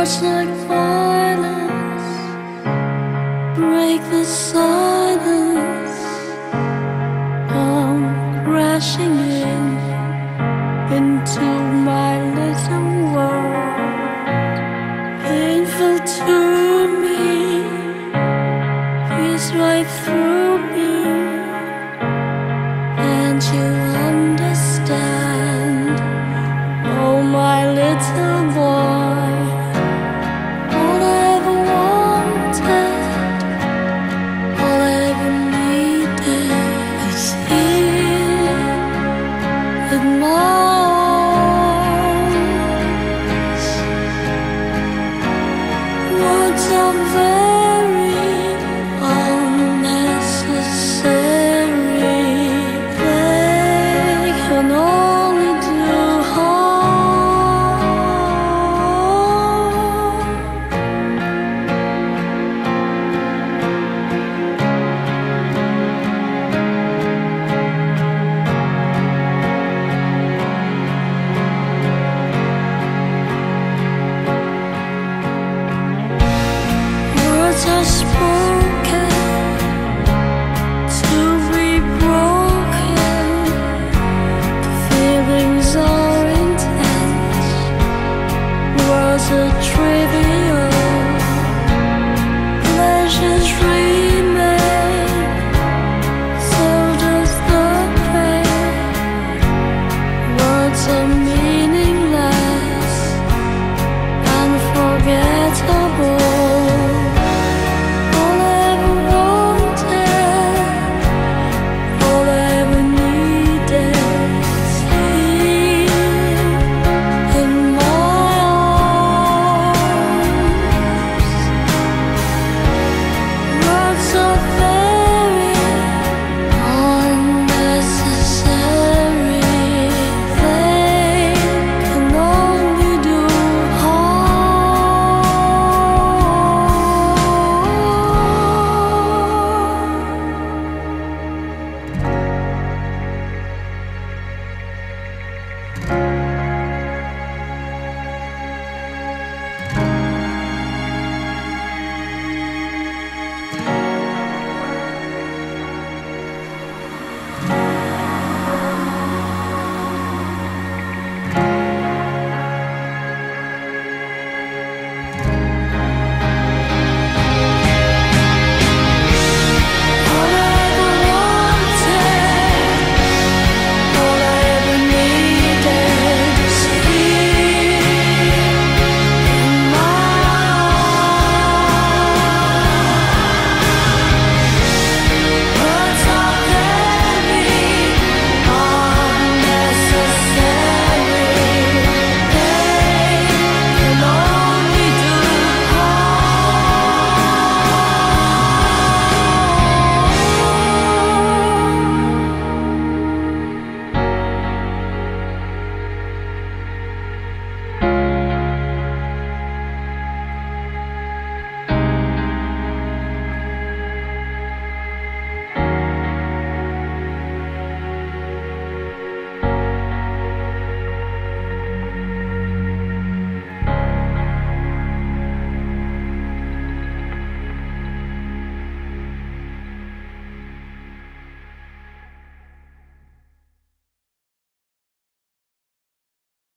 Words like violence break the silence. Come crashing into my little world. Painful to me, pierce right through me. Can't you understand? Oh, my little boy. All I ever wanted, all I ever needed is here in my arms. Words are very unnecessary. They can only do harm. Words are spoken